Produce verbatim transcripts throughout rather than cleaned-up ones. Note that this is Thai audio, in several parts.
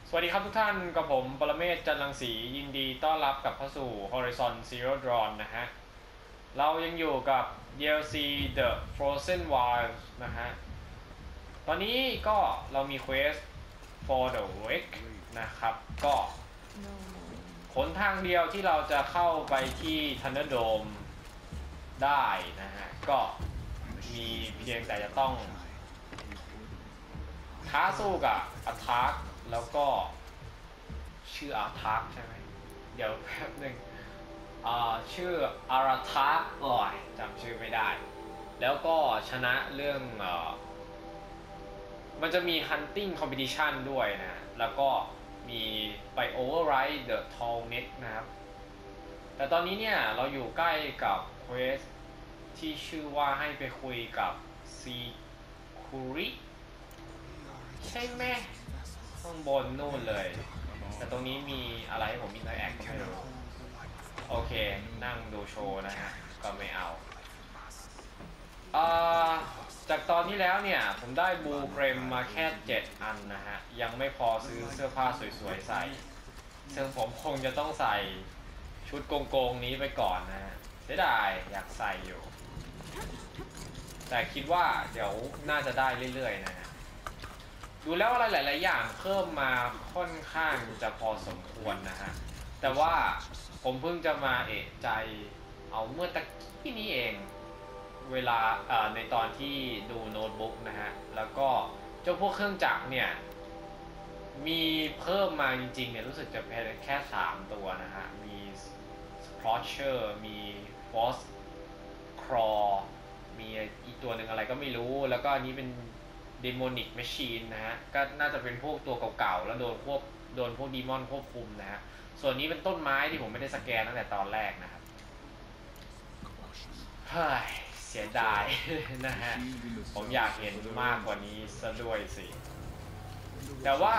สวัสดีครับทุกท่านกับผมปรเมศ จันทร์รังสียินดีต้อนรับกลับเข้าสู่ Horizon Zero Dawn นะฮะเรายังอยู่กับ ดี แอล ซี The Frozen Wilds นะฮะตอนนี้ก็เรามี Quest for the Wake นะครับก็หนทางเดียวที่เราจะเข้าไปที่ Thunderdome ได้นะฮะก็มีเพียงแต่จะต้องท้าสู้กับอัทาร์คแล้วก็ชื่ออาร์ทาร์คใช่ไหมเดี๋ยวแป๊บหนึ่งชื่ออาราทาร์คโอ้ยจำชื่อไม่ได้แล้วก็ชนะเรื่องเออมันจะมี hunting competition ด้วยนะแล้วก็มีไป override the tall neck นะครับแต่ตอนนี้เนี่ยเราอยู่ใกล้กับเควสที่ชื่อว่าให้ไปคุยกับซีคูริใช่ไหมข้างบนนู่นเลยแต่ตรงนี้มีอะไรให้ผมอินเตอร์แอคไม่รู้โอเคนั่งดูโชว์นะฮะก็ไม่เอาอ่าจากตอนที่แล้วเนี่ยผมได้บูเกรมมาแค่เจ็ดอันนะฮะยังไม่พอซื้อเสื้อผ้าสวยๆใส่ซึ่งผมคงจะต้องใส่ชุดโกงๆนี้ไปก่อนนะฮะเสียดายอยากใส่อยู่แต่คิดว่าเดี๋ยวน่าจะได้เรื่อยๆนะฮะดูแล้วอะไรหลายๆอย่างเพิ่มมาค่อนข้างจะพอสมควรนะฮะแต่ว่าผมเพิ่งจะมาเอะใจเอาเมื่อตะกี้นี้เองเวลาในตอนที่ดูโน้ตบุ๊กนะฮะแล้วก็เจ้าพวกเครื่องจักรเนี่ยมีเพิ่มมาจริงๆเนี่ยรู้สึกจะเป็นแค่สามตัวนะฮะมี Splotcher มี Force Claw มีอีกตัวหนึ่งอะไรก็ไม่รู้แล้วก็อันนี้เป็น Demonic Machine นะฮะก็น่าจะเป็นพวกตัวเก่าๆแล้วโดนควบโดนพวกดีมอนควบคุมนะฮะส่วนนี้เป็นต้นไม้ที่ผมไม่ได้สแกนตั้งแต่ตอนแรกนะครับเฮ้ยเสียดายนะฮะผมอยากเห็นมากกว่านี้ซะด้วยสิแต่ว่า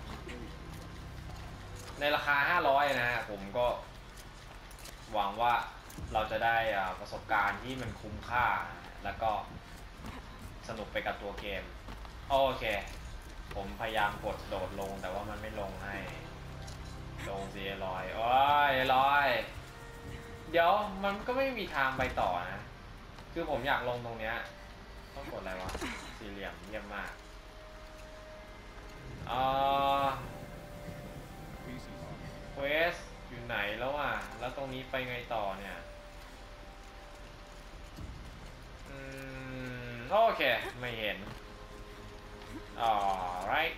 ในราคาห้าร้อยนะฮะผมก็หวังว่าเราจะได้ประสบการณ์ที่มันคุ้มค่าแล้วก็สนุกไปกับตัวเกมโอเคผมพยายามกดโดดลงแต่ว่ามันไม่ลงให้ลงสีลอยโอ้ยลอยเดี๋ยวมันก็ไม่มีทางไปต่อนะคือผมอยากลงตรงเนี้ยต้องกดอะไรวะสี่เหลี่ยมเยี่ยมมากอ่าเควสอยู่ไหนแล้วอ่ะแล้วตรงนี้ไปไงต่อเนี่ยอืมโอเคไม่เห็น alright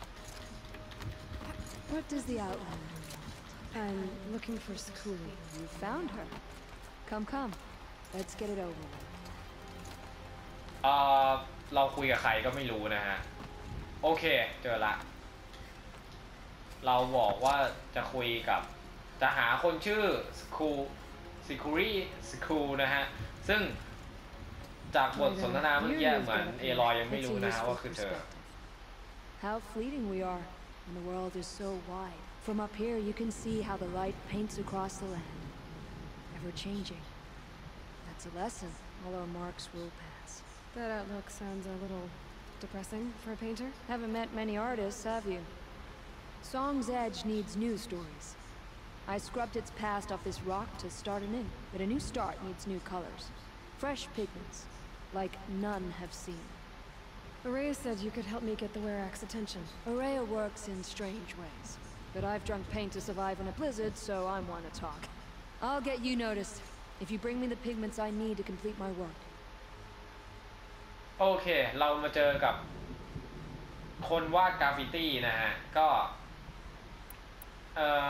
What does the outline mean? I'm looking for Skuli. You found her. Come, come. Let's get it over with. เอ่อเราคุยกับใครก็ไม่รู้นะฮะโอเคเจอละเราบอกว่าจะคุยกับจะหาคนชื่อสคูซิคูรีสคูนะฮะซึ่งจากบทสนทนาเมื่อกี้เหมือนเอลอยยังไม่รู้นะฮะว่าคือเธอ How fleeting we are when the world is so wide. From up here you can see how the light paints across the land, ever changing. That's a lesson. All our marks will pass. That outlook sounds a little depressing for a painter. Haven't met many artists, have you? Song's Edge needs new stories. I scrubbed its past off this rock to start anew, but a new start needs new colors. Fresh pigments, like none have seen. Araya said you could help me get the Werak's attention. Araya works in strange ways, but I've drunk paint to survive in a blizzard, so I want to talk. I'll get you noticed, if you bring me the pigments I need to complete my work. โอเคเรามาเจอกับคนวาดกราฟฟิตี้นะฮะก็เอ่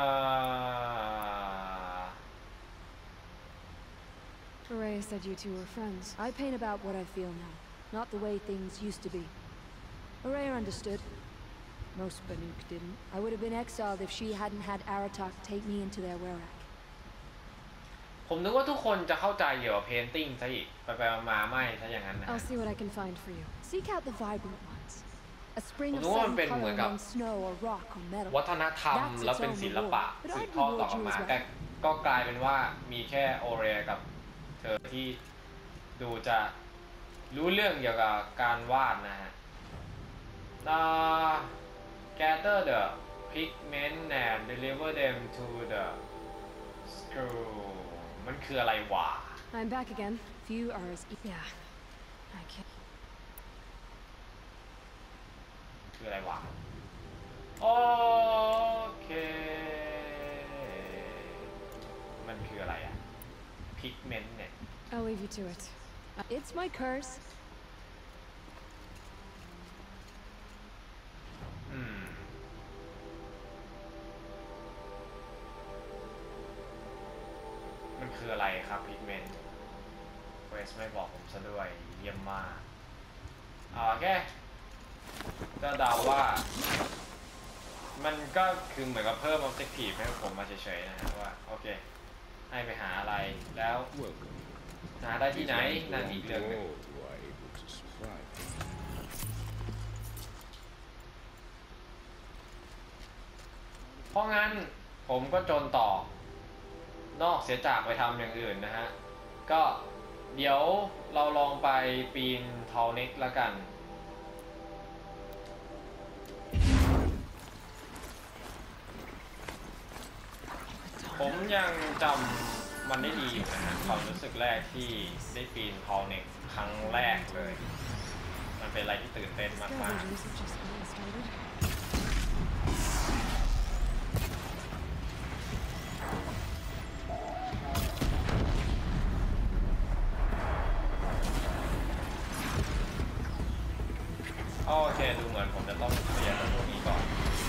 อ Araya said you two were friends. I paint about what I feel now, not the way things used to be. Araya understood. Most Banuk didn't. I would have been exiled if she hadn't had Aratak take me into their Werak. ผมนึกว่าทุกคนจะเข้าใจเกี่ยวกับเพนติ้งซะอีกไปไปมาไม่ถ้าอย่างนั้นนะ I'll see what I can find for you. Seek out the vibrant ones. A spring of ผมนึกว่ามัน sudden เป็นเหมื color อนกับ among snow or rock or metal. วัฒนธรรมแล้วเป็นศิลปะสืบทอดต่อมาแต่ก็กลายเป็นว่ามีแค่โอเรียกับเธอที่ดูจะรู้เรื่องเกี่ยวกับการวาดนะฮะ Gather the pigment and deliver them to the screw มันคืออะไรวะ I'm back again. Few are as e- yeah. I can't. คืออะไรวะ โอเค มันคืออะไรอะ pigment เนี่ย I'll leave you to it. It's my curse. อืม มันคืออะไรครับ pigment เวสไม่บอกผมซะด้วยเยี่ยมมากอ่าโอเคก็เดาว่า มันก็คือเหมือนกับเพิ่ม objective ให้ผมมาเฉยๆนะฮะว่า โอเค ให้ไปหาอะไรแล้ว หาได้ที่ไหน นั่นอีกเรื่องหนึงเพราะงั้นผมก็จนต่อนอกเสียจากไปทำอย่างอื่นนะฮะ ก็เดี๋ยวเราลองไปปีนทอลเน็กแล้วกัน ผมยังจำมันได้ดีอยู่นะฮะความรู้สึกแรกที่ได้ปีนทอลเน็กครั้งแรกเลย มันเป็นอะไรที่ตื่นเต้นมาก Scavengers have just gotten started. ๆ โอเคดูเหมือนผมจะต้องเคลียร์พวกนี้ก่อน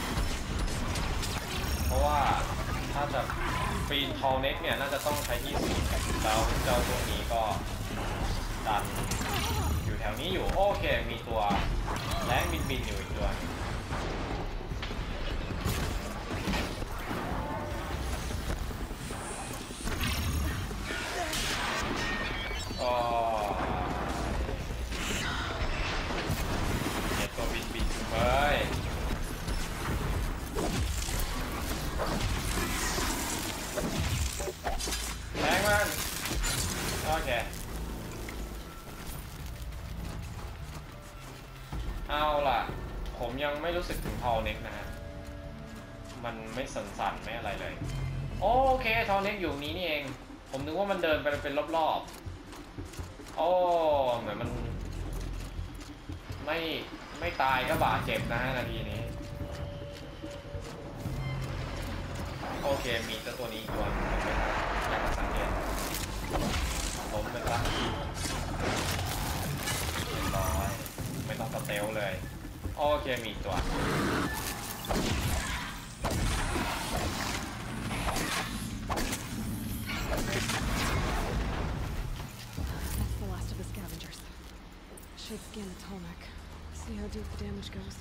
เพราะว่าถ้าจะปีนทอลเน็กเนี่ยน่าจะต้องใช้ที่สูงแล้วเจ้าพวกนี้ก็ดันอยู่แถวนี้อยู่ โอเคมีตัวแรงบินบินอยู่อีกตัวนึงอ๋อเจ็บตัวบินบินอยู่เลยแรงมันโอเคเอาล่ะผมยังไม่รู้สึกถึงทอลเน็กนะฮะมันไม่สั่นๆไม่อะไรเลยโอเคทอลเน็กอยู่นี้นี่เองผมนึกว่ามันเดินไปเป็นรอบๆโอ้เหมือนมันไม่ไม่ตายก็บาดเจ็บนะฮะนาทีนี้โอเคมีเจ้าตัวนี้อีกตัวนึงอยากจะสังเกตล้มไปซะเรียบร้อยไม่ต้องสเตลเลยโอเคมีตัว That's the last of the scavengers. Should scan the Tolmec. See how deep the damage goes.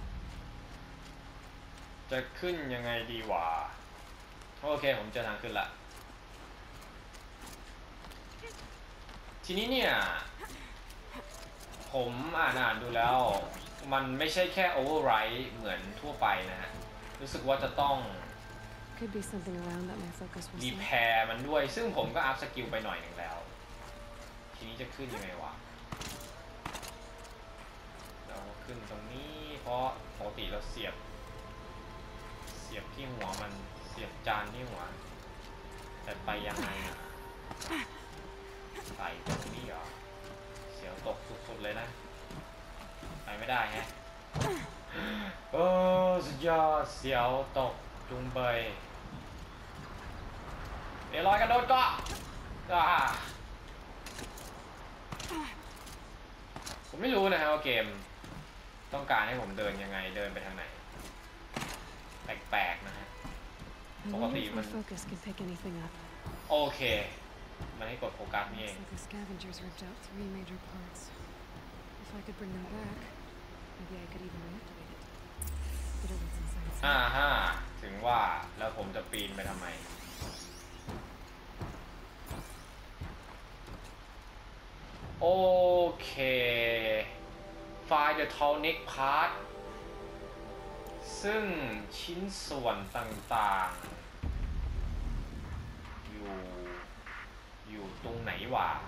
จะขึ้นยังไงดีวะโอเคผมเจอทางขึ้นละทีนี้เนี่ยผมอ่านอ่านดูแล้วมันไม่ใช่แค่ override เหมือนทั่วไปนะฮะรู้สึกว่าจะต้อง Could be something around that my focus will รี see. แพร์มันด้วยซึ่งผมก็อัพสกิลไปหน่อยหนึ่งแล้วทีนี้จะขึ้นยังไงวะเราขึ้นตรงนี้เพราะปกติเราเสียบเสียบที่หัวมันเสียบจานที่หัวแต่ไปยังไงอะใส่ตรงนี้เหรอเสียวตกสุดๆเลยนะไปไม่ได้ฮะโอ้สุดยอดเสียวตกจุงเบยเดี๋ยวลอยกระโดดเกาะอ่าผมไม่รู้นะฮะว่าเกมต้องการให้ผมเดินยังไงเดินไปทางไหนแปลกๆนะฮะ I wonder if my focus can pick anything up. โอเคมันให้กดโฟกัสนี่เอง Looks like the scavengers ripped out three major parts. If I could bring them back, maybe I could even reactivate it. But it was inside. อ่าฮะถึงว่าแล้วผมจะปีนไปทำไมโอเค Find the tonic part ซึ่งชิ้นส่วนต่างๆอยู่อยู่ตรงไหนวะ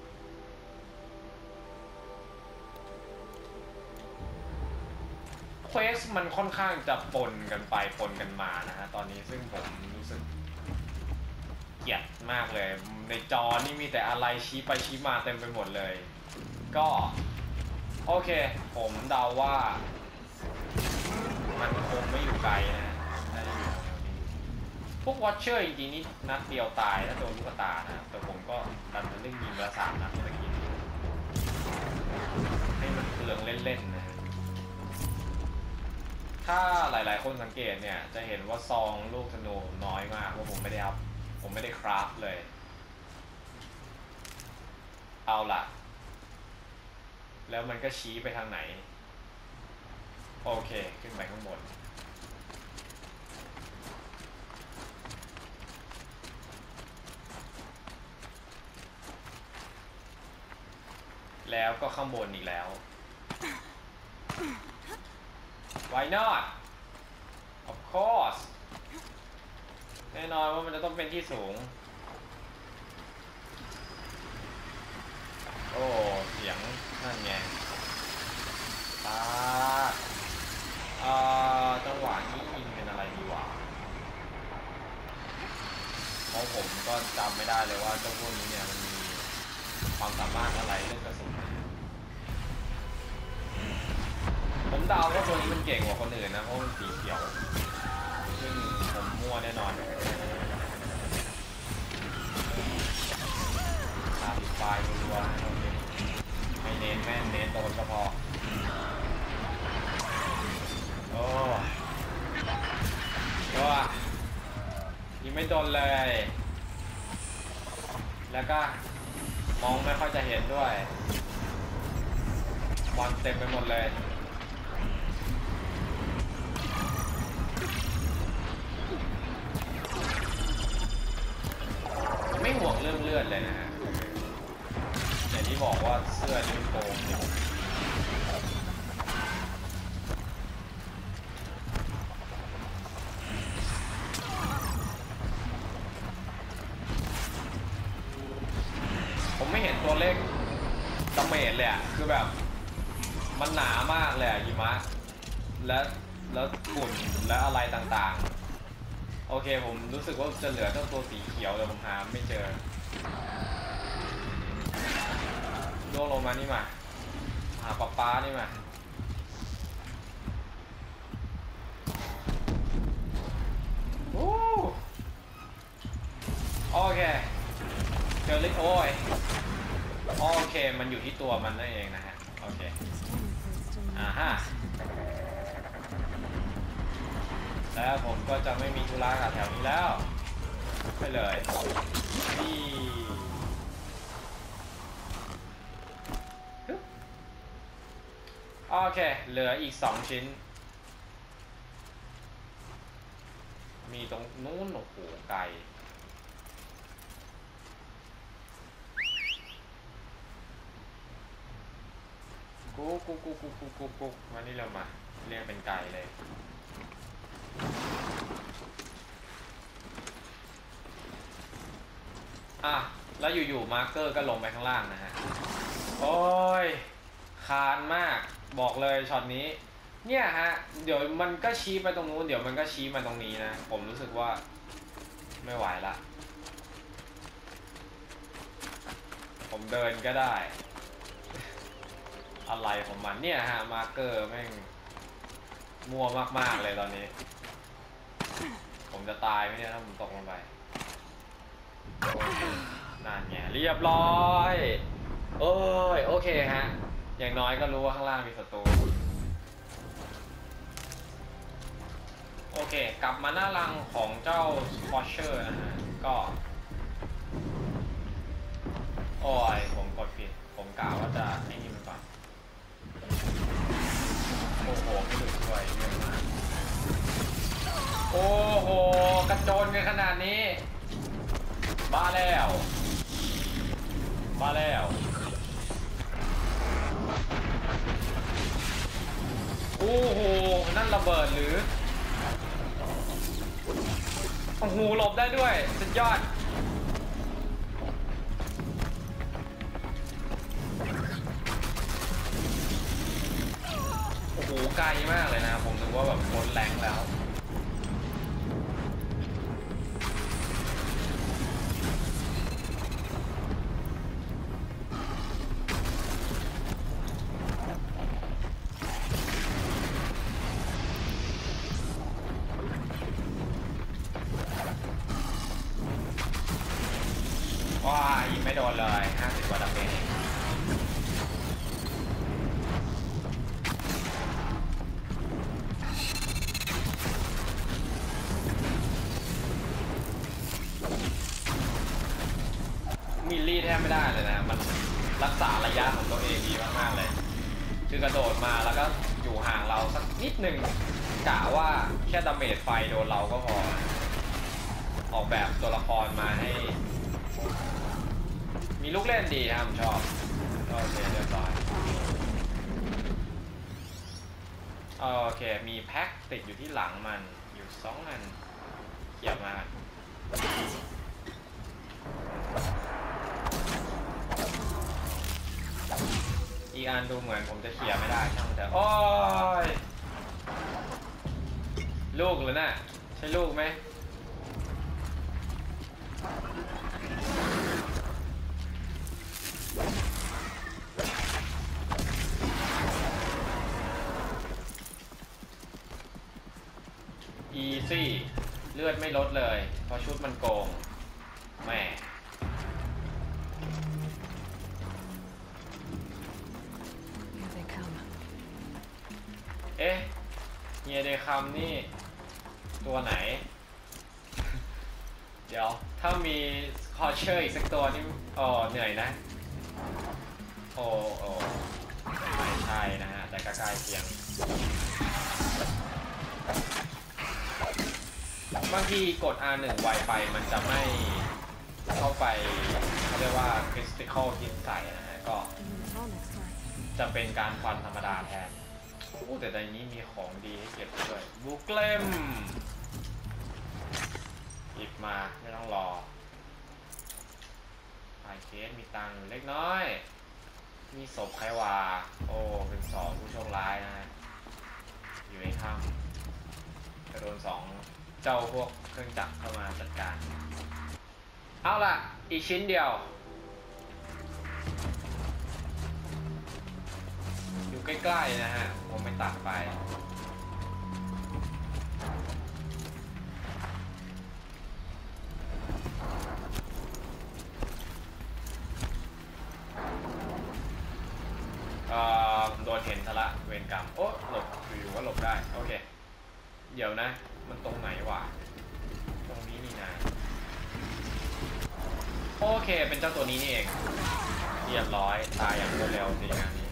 ผควสมันค่อนข้างจะปนกันไปปนกันมานะฮะตอนนี้ซึ่งผมรู้สึกเกลียดมากเลยในจอนี่มีแต่อะไรชี้ไปชี้มาเต็มไปหมดเลยก็โอเคผมเดาว่ามันคงไม่อยู่ไกลนะน่าจะอยู่แถวนี้พวกวอชเชอร์จริงๆนี่นัดเดียวตายถ้าโดนลูกตานะแต่ผมก็ดันจะเล่นยิงละสามนัดเมื่อกี้ให้มันเปลืองเล่นๆนะถ้าหลายๆคนสังเกตเนี่ยจะเห็นว่าซองลูกธนูน้อยมากว่าผมไม่ได้อัพผมไม่ได้คราฟเลยเอาล่ะแล้วมันก็ชี้ไปทางไหนโอเคขึ้นไปข้างบนแล้วก็ข้างบนอีกแล้ว Why not of course แน่นอนว่ามันจะต้องเป็นที่สูงโอ้เสียงนั่นไงตาเอ่อจังหวะนี้ยิงเป็นอะไรดีวะเพราะผมก็จำไม่ได้เลยว่าเจ้าพวกนี้เนี่ยมันมีความสามารถอะไรเรื่องกระสุนผมเดาว่าตัวนี้มันเก่งกว่าคนอื่นนะเพราะมันสีเขียวซึ่งผมมั่วแน่นอนตาติดไฟรัวๆไม่เน้นแม่นเน้นโดนก็พอโอ้ก็ยิงไม่โดนเลยแล้วก็มองไม่ค่อยจะเห็นด้วยบอลเต็มไปหมดเลยไม่ห่วงเรื่องเลือดเลยนะฮะอย่างที่บอกว่าเสื้อนี่โกงอยู่ผมไม่เห็นตัวเลขดาเมจเลยอะคือแบบมันหนามากเลยอะหิมะและแล้วฝุ่นและอะไรต่างๆโอเคผมรู้สึกว่าจะเหลือเจ้าตัวสีเขียวแต่ผมหาไม่เจอล่วงลงมานี่มาหาป๊าป๊านี่มาโอ้โอเคเจอลิโอ้ยโอเคมันอยู่ที่ตัวมันนั่นเองนะฮะโอเคอ่าฮะแล้วผมก็จะไม่มีธุระกับแถวนี้แล้วไปเลยที่โอเคเหลืออีกสองชิ้นมีตรงนู้นโอ้โหไกลกุ๊กกุ๊กกุ๊กกุ๊กกุ๊กกุ๊กกุ๊กมานี่เรามาเรียกเป็นไก่เลยอ่ะแล้วอยู่ๆมาร์เกอร์ก็ลงไปข้างล่างนะฮะโอ้ยคานมากบอกเลยช็อตนี้เนี่ยฮะเดี๋ยวมันก็ชี้ไปตรงนู้นเดี๋ยวมันก็ชี้มาตรงนี้นะผมรู้สึกว่าไม่ไหวละผมเดินก็ได้อะไรของมันเนี่ยฮะมาร์เกอร์แม่งมั่วมากๆเลยตอนนี้ผมจะตายไหมเนี่ยถ้าผมตกลงไปนั่นไงเรียบร้อยโอ้ยโอเคฮะอย่างน้อยก็รู้ว่าข้างล่างมีศัตรูโอเคกลับมาหน้ารังของเจ้าสควอชเชอร์นะฮะก็โอ้ยผมกดผิดผมกะว่าจะไอ้นี่มันก่อนโอ้โหไม่ถึงด้วยเยอะมากโอ้โหกระโจนกันขนาดนี้บ้าแล้วบ้าแล้วโอ้โหนั่นระเบิดหรือโอ้โหหลบได้ด้วยสุดยอดโอ้โหไกลมากเลยนะผมนึกว่าแบบพ้นแรงแล้วว้ายิงไม่โดนเลยห้าสิบกว่าดาเมจเองมิลลี่แทบไม่ได้เลยนะมันรักษาระยะของตัวเองดีมากๆเลยคือกระโดดมาแล้วก็อยู่ห่างเราสักนิดหนึ่งกะว่าแค่ดาเมจไฟโดนเราก็พอออกแบบตัวละครมาให้มีลูกเล่นดีครับผมชอบโอเคเรียบร้อยโอเคมีแพ็คติดอยู่ที่หลังมันอยู่สองอันเขียบมาอีกอันดูเหมือนผมจะเขียบไม่ได้ช่างแต่โอ้ยลูกหรือน่ะใช่ลูกไหมอีซี่เลือดไม่ลดเลยเพราะชุดมันโกงแม่เอ๊ะเฮียเดคัมนี่ตัวไหนเดี๋ยวถ้ามีคอเชอร์อีกสักตัวนี่อ๋อเหนื่อยนะโอ้โอ้ไม่ใช่นะฮะแต่ก็ใกล้เคียงบางทีกด อาร์ หนึ่ง ไวไปมันจะไม่เข้าไปเขาเรียกว่า critical hit ใส่นะฮะก็จะเป็นการฟันธรรมดาแทนโอ้แต่ในนี้มีของดีให้เก็บด้วยบุกเล่มหยิบมาไม่ต้องรอไอเคสมีตังค์เล็กน้อยมีศพใครวาโอ้เป็นสองผู้โชคร้ายนะฮะอยู่ในถ้ำจะโดนสองเจ้าพวกเครื่องจักรเข้ามาจัดการเอาล่ะอีกชิ้นเดียวอยู่ใกล้ๆนะฮะผมไม่ตัดไปเอ่อโดนเห็นซะละเวรกรรมโอ้หลบอยู่ๆก็หลบได้โอเคเดี๋ยวนะมันตรงไหนวะตรงนี้นี่นะโอเคเป็นเจ้าตัวนี้นี่เองเรียบร้อยตายอย่างรวดเร็วจริงงานนี้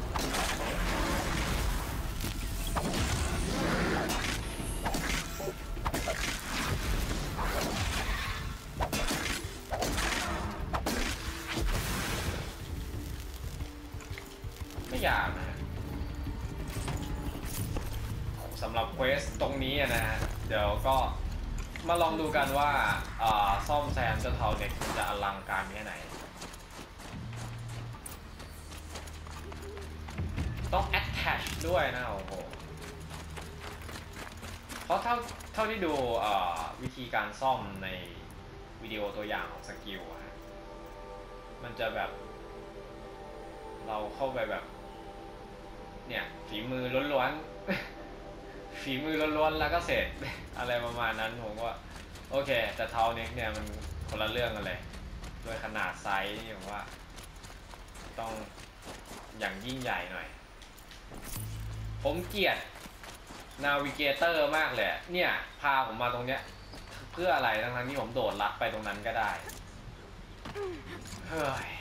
ไม่อยากนะสำหรับเควสตรงนี้นะฮะเดี๋ยวก็มาลองดูกันว่าซ่อมแซมเจ้าเทาเน็กจะอลังการแค่ไหนต้อง attach ด้วยนะโอ้โหเพราะเท่าเท่าที่ดูวิธีการซ่อมในวิดีโอตัวอย่างของสกิลฮะมันจะแบบเราเข้าไปแบบเนี่ยฝีมือล้วนๆฝีมือล้วนๆแล้วก็เสร็จอะไรประมาณนั้นผมว่าโอเคแต่เทาเน็กเนี่ยมันคนละเรื่องกันเลยโดยขนาดไซส์นี่ผมว่าต้องอย่างยิ่งใหญ่หน่อยผมเกลียดนาวิเกเตอร์มากเลยเนี่ยพาผมมาตรงเนี้ยเพื่ออะไรทั้งๆที่ผมโดดลัดไปตรงนั้นก็ได้เฮ้ย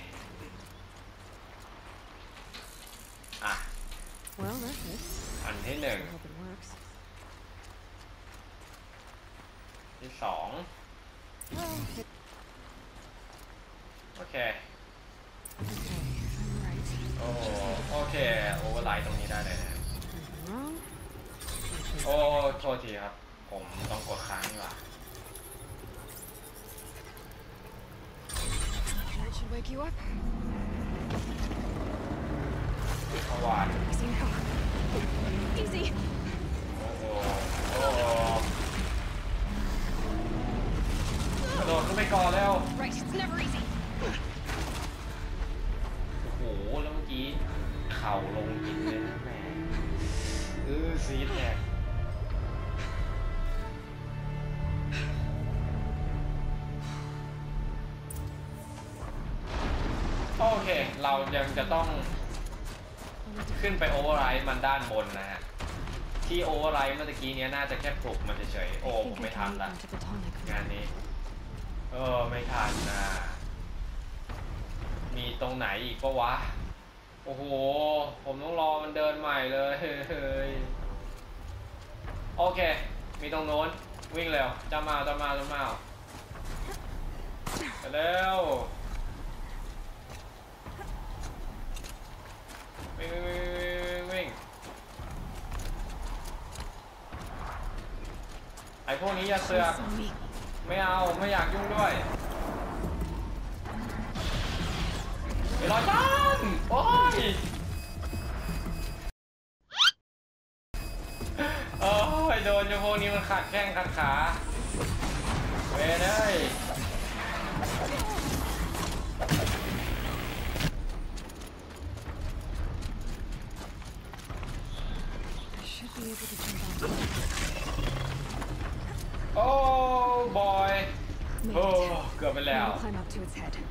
อ่ะอันที่หนึ่งที่สองโอเคโอ้โอเคโอเวอร์ไลท์ตรงนี้ได้เลยนะโอ้โทษทีครับผมต้องกดค้างดีกว่าเมื่อวาน Easy. โอ้โหโอ้โหกระโดดขึ้นไปก่อนแล้ว Right, it's never easy. โอ้โหแล้วเมื่อกี้เข่าลงหินเลยนะแม่เออซีดแตกโอเค เรายังจะต้องขึ้นไปโอเวอร์ไรด์มันด้านบนนะฮะ ที่โอเวอร์ไรด์เมื่อกี้เนี้ยน่าจะแค่ปลุกมันเฉยๆโอ้ผมไม่ทันละงานนี้เออไม่ทันนะมีตรงไหนอีกปะวะโอ้โหผมต้องรอมันเดินใหม่เลยเฮ้ยโอเคมีตรงโน้นวิ่งเร็วจะมาจะมาจะมาไปเร็ววิ่งวิ่งวิ่งวิ่งไอพวกนี้อย่าเสือกไม่เอาไม่อยากยุ่งด้วยไอ้รอยจันโอ้ยโอ้ยโดนเจ้าพวกนี้มันขัดแข้งขัดขาเว้ยเลย Be able to jump on. โอ้บอยโอ้เกือบไปแล้ว Now climb up to its head.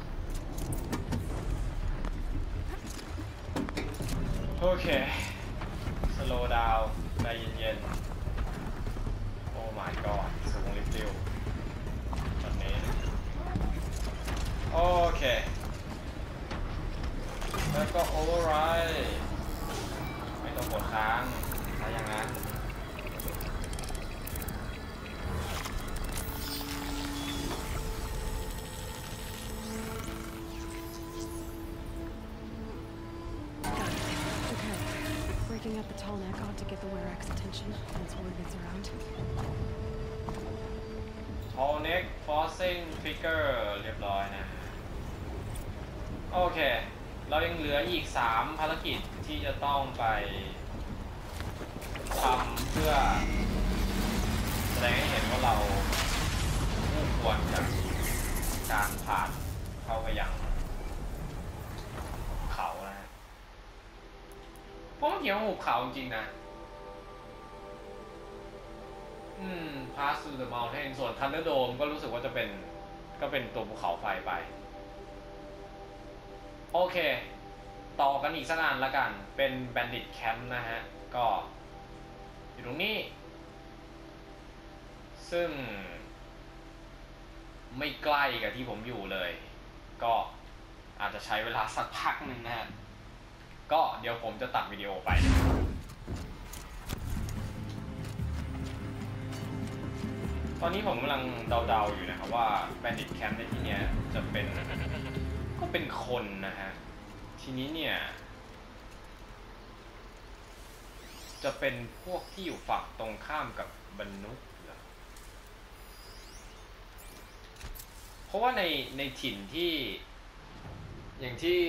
โอเคสโลว์ดาวน์ใจเย็นๆโอ้ my god สูงลิฟต์เร็วตอนนี้โอเคแล้วก็โอเวอร์ไรด์ไม่ต้องกดค้างถ้าอย่างนั้น Breaking up the tall neck ought to get the Werex attention once word gets around. Tall neck forcing trigger เรียบร้อยนะโอเคเรายังเหลืออีกสามภารกิจที่จะต้องไปทำเพื่อแสดงให้เห็นว่าเราคู่ควรกับการผ่านเข้าไปยังเขานะฮะเพราะเมื่อกี้มันหุบเขาจริงๆนะอืม Pass to the Mountain ส่วน Thunderdome ก็รู้สึกว่าจะเป็นก็เป็นตัวภูเขาไฟไปโอเคต่อกันอีกสักอันละกันเป็น Bandit Camp นะฮะก็อยู่ตรงนี้ซึ่งไม่ใกล้กับที่ผมอยู่เลยก็อาจจะใช้เวลาสักพักหนึ่งนะฮะก็เดี๋ยวผมจะตัดวิดีโอไปตอนนี้ผมกำลังเดาๆอยู่นะครับว่า Bandit Camp ในที่นี้จะเป็นก็เป็นคนนะฮะทีนี้เนี่ยจะเป็นพวกที่อยู่ฝั่งตรงข้ามกับบรรนุษย์เหรอเพราะว่าในในถิ่นที่อย่างที่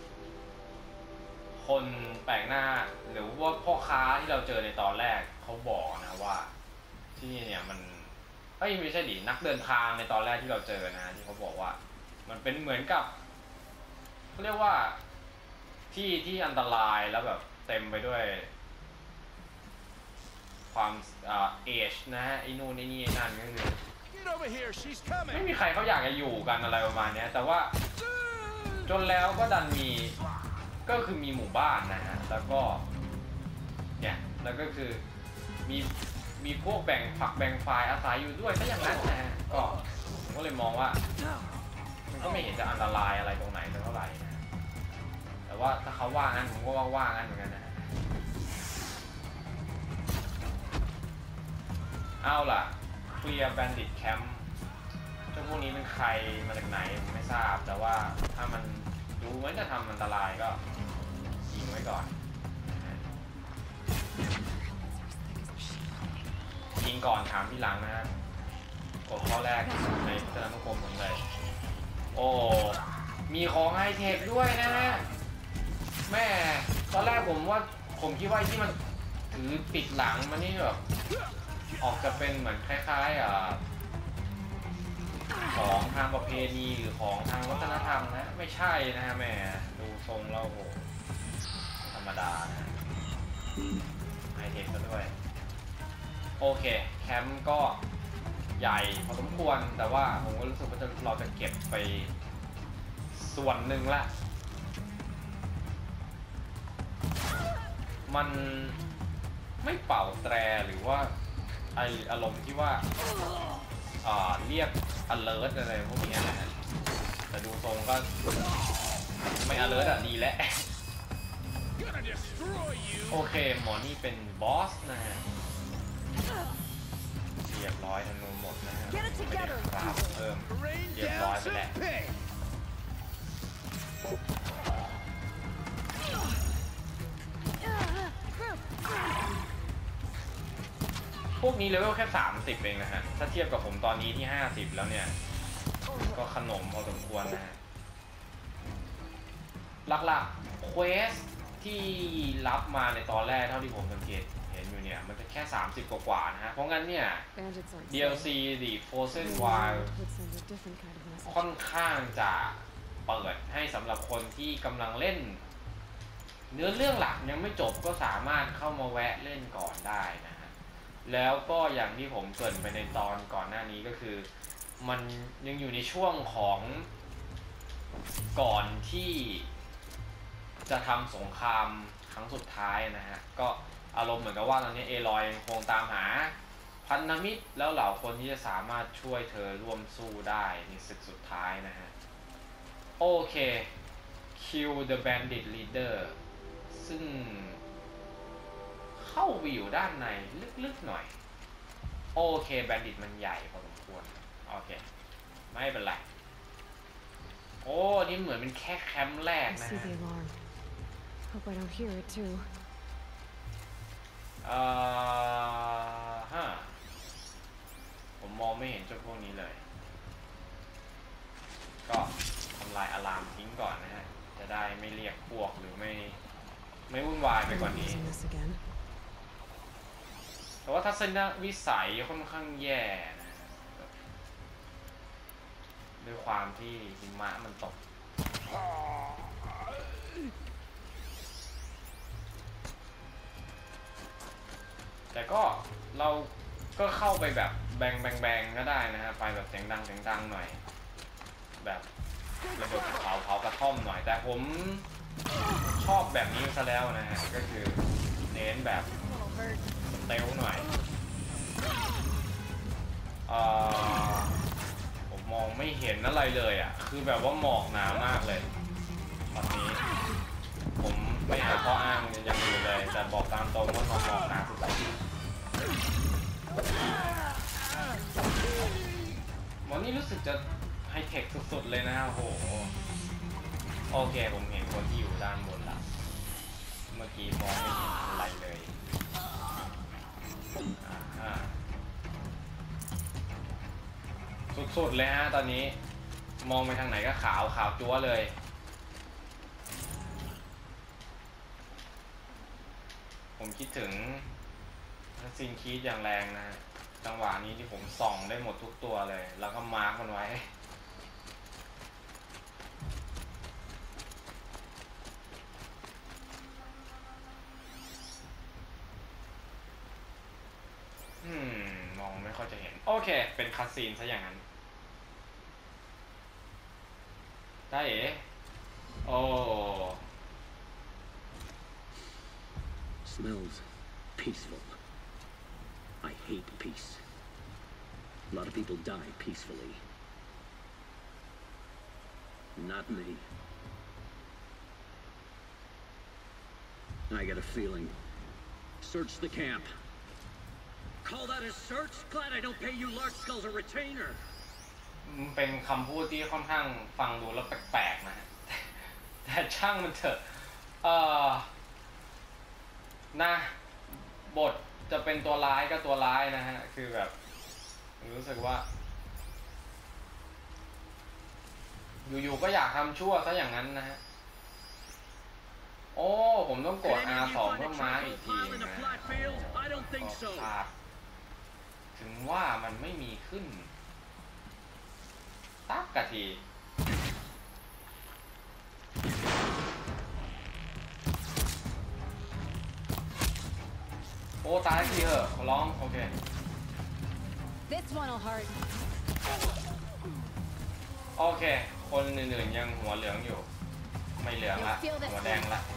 คนแปลกหน้าหรือว่าพ่อค้าที่เราเจอในตอนแรกเขาบอกนะว่าที่นี่เนี่ยมันเอ้ยไม่ใช่ดินักเดินทางในตอนแรกที่เราเจอนะที่เขาบอกว่ามันเป็นเหมือนกับเขาเรียกว่าที่ที่อันตรายแล้วแบบเต็มไปด้วยความเอชนะฮะไอ้นู่นไอ้นี่ไอ้นั่นก็คือไม่มีใครเขาอยากจะอยู่กันอะไรประมาณนี้แต่ว่าจนแล้วก็ดันมีก็คือมีหมู่บ้านนะฮะแล้วก็เนี่ยแล้วก็คือมีมีพวกแบ่งฝักแบ่งฝ่ายอาศัยอยู่ด้วยถ้าอย่างนั้นนะฮะก็ผมก็เลยมองว่ามันก็ไม่เห็นจะอันตรายอะไรตรงไหนเท่าไหร่นะแต่ว่าถ้าเขาว่างั้นผมก็ว่าว่างั้นเหมือนกันนะเอาล่ะ Clear Bandit Camp เจ้าพวกนี้เป็นใครมาจากไหนผมไม่ทราบแต่ว่าถ้ามันดูเหมือนจะทำอันตรายก็ยิงไว้ก่อนยิงก่อนถามที่หลังนะฮะกดข้อแรกในพัฒนาสังคมผมเลยโอ้มีของไฮเทคด้วยนะฮะแม่ตอนแรกผมว่าผมคิดว่าที่มันถือปิดหลังมานี่แบบออกจะเป็นเหมือนคล้ายๆอ่ะของทางประเพณีหรือของทางวัฒนธรรมนะไม่ใช่นะฮะแม่ดูทรงแล้วโหธรรมดานะไฮเทคซะด้วยโอเคแคมป์ก็ใหญ่พอสมควรแต่ว่าผมก็รู้สึกว่าเราจะเก็บไปส่วนหนึ่งละมันไม่เป่าแตรหรือว่าไออารมณ์ที่ว่าอ่าเรียก alert อะไรพวกนี้นะฮะแต่ดูทรงก็ไม่ alert อ่ะดีแล้วโอเคหมอนี่เป็นบอสนะฮะเรียบร้อยธนูหมดนะฮะไม่ได้ครับเพิ่มเรียบร้อยไปแล้วพวกนี้เลเวลแค่สามสิบเองนะฮะถ้าเทียบกับผมตอนนี้ที่ห้าสิบแล้วเนี่ยก็ขนมพอสมควรนะฮะหลักๆเควสที่รับมาในตอนแรกเท่าที่ผมสังเกตเห็นอยู่เนี่ยมันจะแค่สามสิบกว่าๆนะฮะเพราะงั้นเนี่ย ดี แอล ซี The Frozen Wild ค่อนข้างจะเปิดให้สำหรับคนที่กำลังเล่นเนื้อเรื่องหลักยังไม่จบก็สามารถเข้ามาแวะเล่นก่อนได้นะฮะแล้วก็อย่างที่ผมเกริ่นไปในตอนก่อนหน้านี้ก็คือมันยังอยู่ในช่วงของก่อนที่จะทำสงครามครั้งสุดท้ายนะฮะก็อารมณ์เหมือนกับว่าตอนนี้เอลอยยังคงตามหาพันธมิตรแล้วเหล่าคนที่จะสามารถช่วยเธอร่วมสู้ได้ในศึกสุดท้ายนะฮะโอเค Kill the Bandit Leader ซึ่งเข้าไปอยู่ด้านในลึกๆหน่อยโอเคแบนดิตมันใหญ่พอสมควรโอเคไม่เป็นไรโอ้นี่เหมือนเป็นแค่แคมป์แรกนะฮะเอ่อฮะผมมองไม่เห็นเจ้าพวกนี้เลยก็ทำลายอะลามทิ้งก่อนนะฮะจะได้ไม่เรียกพวกหรือไม่ไม่วุ่นวายไปกว่านี้แต่ว่าทัศนวิสัยค่อนข้างแย่นะด้วยความที่หิมะมันตกแต่ก็เราก็เข้าไปแบบแบงแบงแบงก็ได้นะฮะไปแบบเสียงดังเสียงดังหน่อยแบบระเบิดเผาเผากระท่อมหน่อยแต่ผมชอบแบบนี้ซะแล้วนะฮะก็คือเน้นแบบเตลหน่อยเอ่อผมมองไม่เห็นอะไรเลยอ่ะคือแบบว่าหมอกหนามากเลยตอนนี้ผมไม่หาข้ออ้างอย่างอื่นเลยแต่บอกตามตรงว่าหมอกหนาสุดๆหมอนี่รู้สึกจะไฮเทคสุดๆเลยนะโอ้โหโอเคผมเห็นคนที่อยู่ด้านบนละเมื่อกี้มองไม่เห็นอะไรเลยสุดๆเลยฮะตอนนี้มองไปทางไหนก็ขาวขาวจั๊วเลยผมคิดถึงซินคีดอย่างแรงนะจังหวะนี้ที่ผมส่องได้หมดทุกตัวเลยแล้วก็มาร์กมันไว้อืมมองไม่ค่อยจะเห็นโอเคเป็นคัสซีนซะอย่างนั้นได้เอ๋โอ้ Smells peaceful. I hate peace. A lot of people die peacefully. Not me. I got a feeling. Search the camp. Call that a search? Glad I don't pay you large skulls a retainer. เป็นคำพูดที่ค่อนข้างฟังดูแล้วแปลกๆนะฮะแต่ช่างมันเถอะเอ่อนะบทจะเป็นตัวร้ายก็ตัวร้ายนะฮะคือแบบรู้สึกว่าอยู่ๆก็อยากทำชั่วซะอย่างนั้นนะฮะโอ้ผมต้องกด อาร์ สอง เพื่อมาร์กอีกทีนะโอ้ think ก็ so. ภาพถึงว่ามันไม่มีขึ้นตักกะทีโอ้ตายทีเหอะขอร้องโอเค This one'll hurt. โอเคคนอื่นๆยังหัวเหลืองอยู่ไม่เหลืองละหัวแดงละ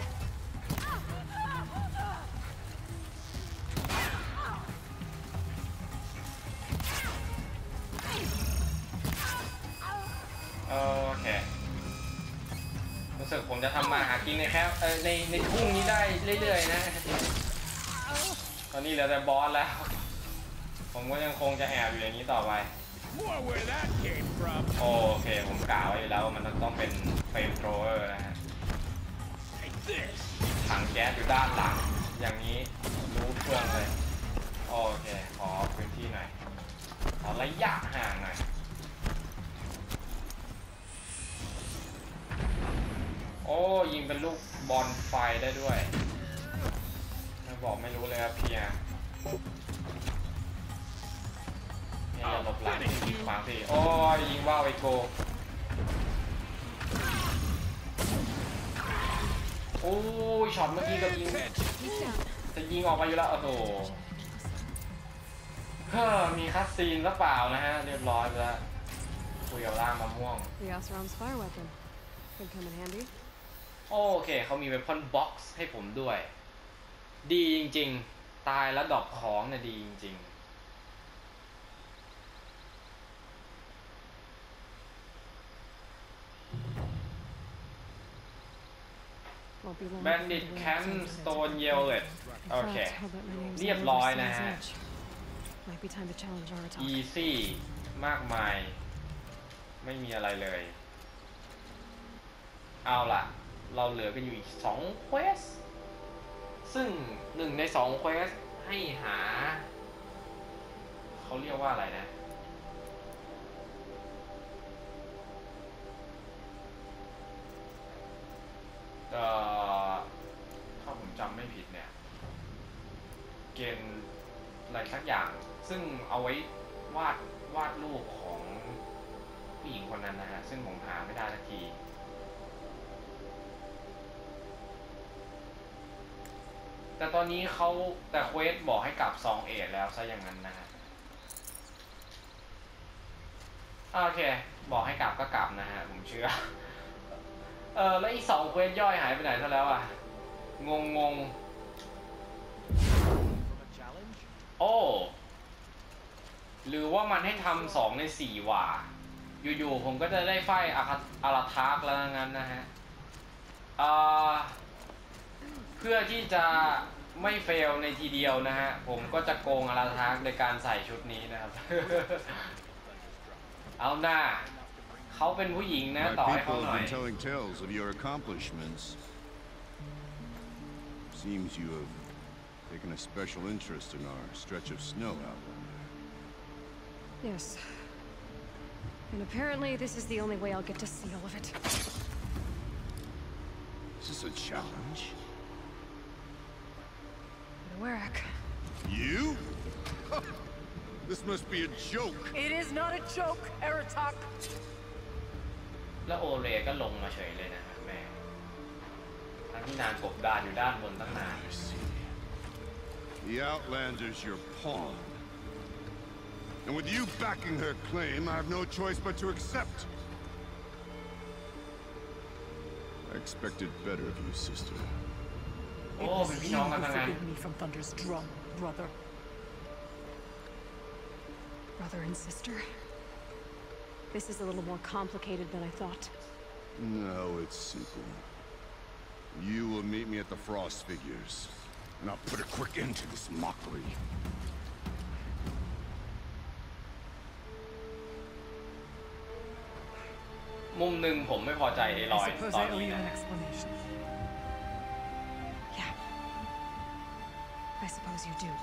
โอเครู้สึกผมจะทำมาหากินในแค่ในในทุ่งนี้ได้เรื่อยๆนะตอนนี้เหลือแต่บอสแล้วผมก็ยังคงจะแอบอยู่อย่างนี้ต่อไป Where that came from? โอเคผมกล่าวไว้แล้วมันต้องเป็นเฟรมโทรเวอร์นะฮะ Like this. ถังแก๊สอยู่ด้านหลังอย่างนี้รู้เครื่องเลยโอเคขอพื้นที่หน่อยขอระยะห่างหน่อยโอ้ยิงเป็นลูกบอลไฟได้ด้วยไม่บอกไม่รู้เลยครับเพียเนี่ยอย่าหลบหลังยิงขวางสิโอ้ยยิงว่าวไอโกโอ้ยช็อตเมื่อกี้กับยิงจะยิงออกมาอยู่แล้วโอ้โหเฮ้อมีคัสซีนหรือเปล่านะฮะเรียบร้อยไปแล้วคุยกับล่างมะม่วง The Oseram's fire weapon. Could come in handy. โอเคเขามีเวพอนบ็อกซ์ให้ผมด้วยดีจริงๆตายแล้วดรอปของเนี่ยดีจริงๆแบนดิตแคมป์สโตนเยลเลตโอเคเรียบร้อยนะฮะ Might be time to challenge Aratak. อีซี่มากมายไม่มีอะไรเลยเอาล่ะเราเหลือกันอยู่อีกสองเควสซึ่งหนึ่งในสองเควสให้หาเขาเรียกว่าอะไรนะเอ่อถ้าผมจำไม่ผิดเนี่ยเกณฑ์อะไรสักอย่างซึ่งเอาไว้วาดวาดรูปของผู้หญิงคนนั้นนะฮะซึ่งผมหาไม่ได้สักทีแต่ตอนนี้เขาแต่เควสบอกให้กลับซองเอทแล้วซะอย่างนั้นนะฮะโอเคบอกให้กลับก็กลับนะฮะผมเชื่อเออแล้วอีกสองเควสย่อยหายไปไหนซะแล้วอ่ะงงงโอ้หรือว่ามันให้ทำสองในสี่ว่ะอยู่ๆผมก็จะได้ไฟอาราทาร์กแล้วงั้นนะฮะอ่าเพื่อที่จะไม่เฟลในทีเดียวนะฮะผมก็จะโกงอาราทาร์กในการใส่ชุดนี้นะครับ เอาหน้าเขาเป็นผู้หญิงนะต่อ My ให้เขา people หน่อย have been telling tales of your accomplishments. Seems you have taken a special interest in our stretch of snow out there. Yes. And apparently this is the only way I'll get to see all of it. Is this a challenge? Warwick. You? This must be a joke. It is not a joke, Aratak. แล้วโอเรก็ลงมาเฉยเลยนะครับแม่ทั้งที่นานกบดานอยู่ด้านบนตั้งนาน I see. The Outlander's your pawn. And with you backing her claim, I have no choice but to accept. I expected better of you, sister. โอ้ It เป็น was พี่ you น้อง who กันทั้งนั้น forbid me from Thunder's drum, brother. Brother and sister? This is a little more complicated than I thought. No, it's simple. You will meet me at the Frost Figures, and I'll put a quick end to this mockery. มุมหนึ่งผมไม่พอใจไอ้รอย I suppose ตอน I owe นี้ you นะ an explanation. Yeah. I suppose you do.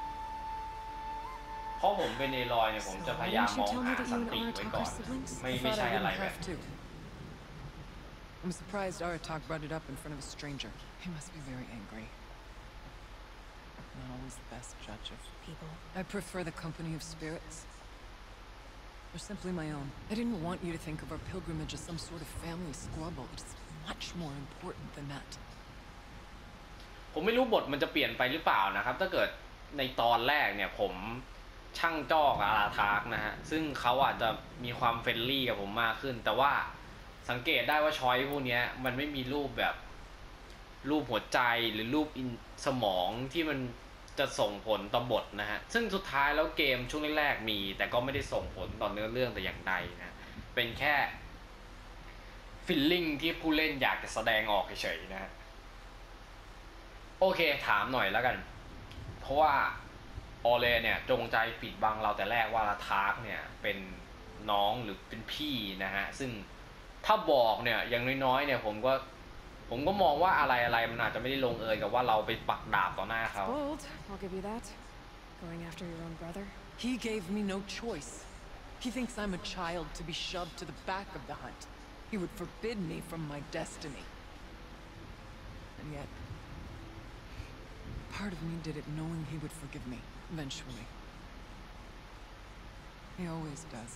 เพราะผมเป็นไอ้รอยเนี่ยผมจะพยายามมองหาสันติไว้ก่อน ไม่ I ไม่ thought ใช่ I อะไร wouldn't แบบ have to. I'm surprised Aratak brought it up in front of a stranger. He must be very angry. not always the best judge of People. I prefer the company of spirits. They're simply my own. I didn't want you to think of our pilgrimage as some sort of family squabble. It's much more important than that. ผมไม่รู้บทมันจะเปลี่ยนไปหรือเปล่านะครับถ้าเกิดในตอนแรกเนี่ยผมช่างจ้อกับอาราทาร์กนะฮะซึ่งเขาอาจจะมีความเฟรนลี่กับผมมากขึ้นแต่ว่าสังเกตได้ว่าช้อยพวกนี้มันไม่มีรูปแบบรูปหัวใจหรือรูปสมองที่มันจะส่งผลต่อบทนะฮะซึ่งสุดท้ายแล้วเกมช่วงแรกๆมีแต่ก็ไม่ได้ส่งผลต่อเนื้อเรื่องแต่อย่างใดนะเป็นแค่ฟีลลิ่งที่ผู้เล่นอยากจะแสดงออกเฉยๆนะฮะโอเคถามหน่อยแล้วกันเพราะว่าออเลเนี่ยจงใจปิดบังเราแต่แรกว่าอาราทาร์กเนี่ยเป็นน้องหรือเป็นพี่นะฮะซึ่งถ้าบอกเนี่ยอย่างน้อยๆเนี่ยผมก็ผมก็มองว่าอะไรอะไรมันอาจจะไม่ได้ลงเอยกับว่าเราไปปักดาบต่อหน้าเขา Bold, I'll give you that. Going after your own brother. He gave me no choice. He thinks I'm a child to be shoved to the back of the hunt. He would forbid me from my destiny. And yet, part of me did it knowing he would forgive me, eventually. He always does.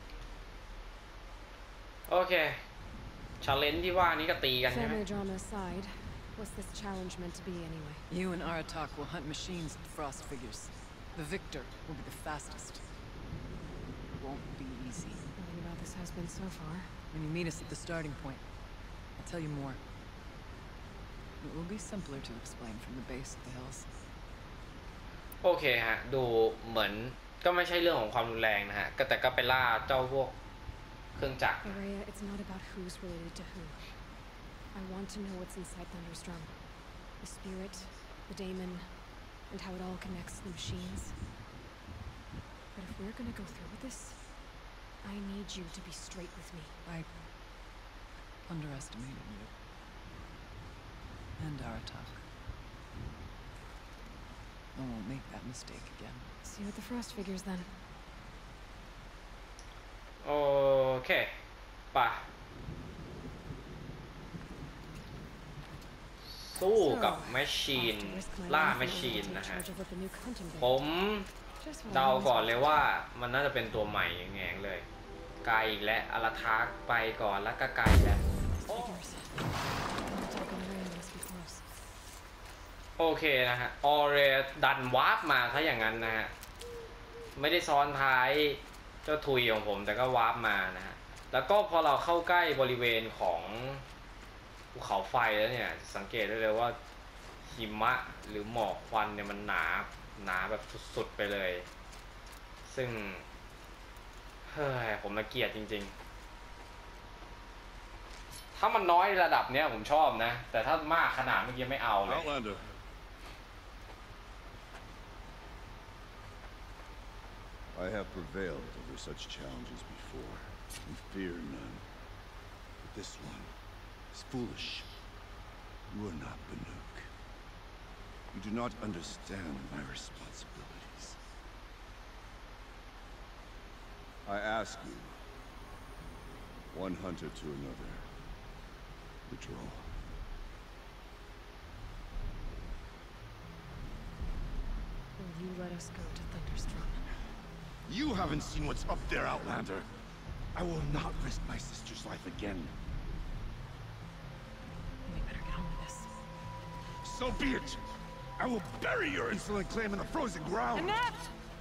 โอเคชาเลนจ์ที่ว่านี้ก็ตีกันใช่ไหม Family drama aside, what's this challenge meant to be anyway? You and Aratak will hunt machines with frost figures. The victor will be the fastest. It won't be easy. Nothing about this has been so far. When you meet us at the starting point, I'll tell you more. It will be simpler to explain from the base of the hills. โอเคฮะดูเหมือนก็ไม่ใช่เรื่องของความรุนแรงนะฮะก็แต่ก็ไปล่าเจ้าพวกเครื่องจักร Araya, it's not about who's related to who. I want to know what's inside Thunderstrom. The spirit, the daemon, and how it all connects to the machines. But if we're gonna go through with this, I need you to be straight with me. I underestimated you. And Aratak. I won't make that mistake again. See you at the frost figures then. โอเคป่ะสู้กับแมชชีนล่าแมชชีนนะฮะผมเดาก่อนเลยว่ามันน่าจะเป็นตัวใหม่แง่งเลยไกลอีกและอาราทาร์กไปก่อนแล้วก็ไกลแล้วโอเคนะฮะออเรดันวาร์ปมาถ้าอย่างนั้นนะฮะไม่ได้ซ้อนท้ายเจ้าทุยของผมแต่ก็วาร์ปมานะฮะแล้วก็พอเราเข้าใกล้บริเวณของภูเขาไฟแล้วเนี่ยสังเกตได้เลยว่าหิมะหรือหมอกควันเนี่ยมันหนาหนาแบบสุดๆไปเลยซึ่งเฮ้ยผมละเกียดจริงๆถ้ามันน้อยระดับเนี้ยผมชอบนะแต่ถ้ามากขนาดเมื่อกี้ไม่เอาเลย Outlander. I have prevailed over such challenges before, and fear none. But this one is foolish. You are not Banuk. You do not understand my responsibilities. I ask you, one hunter to another, withdraw. Will you let us go to Thunderstrom? You haven't seen what's up there, Outlander. I will not risk my sister's life again. We better get on with this. So be it. I will bury your insolent claim in the frozen ground. Enough!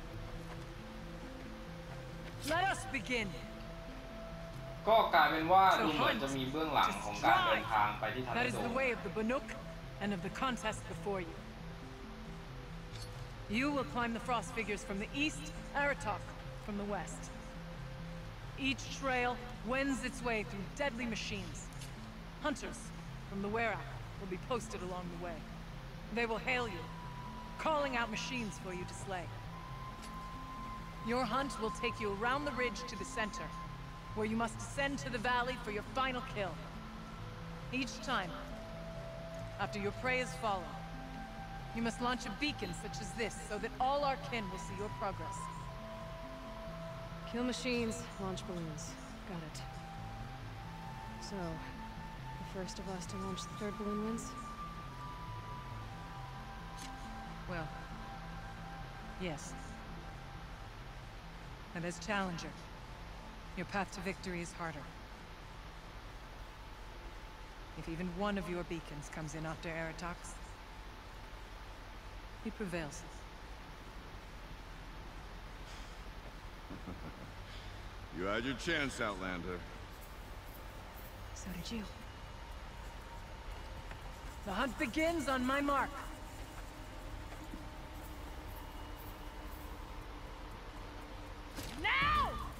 Let us begin. ก็กลายเป็นว่าดูเหมือนจะมีเบื้องหลังของการเดินทางไปที่ทัน That โด is the way of the Banuk and of the contest before you. You will climb the frost figures from the east, Aratak from the west. Each trail wends its way through deadly machines. Hunters from the Werak will be posted along the way. They will hail you, calling out machines for you to slay. Your hunt will take you around the ridge to the center, where you must descend to the valley for your final kill. Each time, after your prey is fallen, you must launch a beacon such as this so that all our kin will see your progress. Kill machines, launch balloons. Got it. So, the first of us to launch the third balloon wins? Well, Yes. And as Challenger, your path to victory is harder. If even one of your beacons comes in after Aratox, he prevails. You had your chance, Outlander. So did you. The hunt begins on my mark. Now!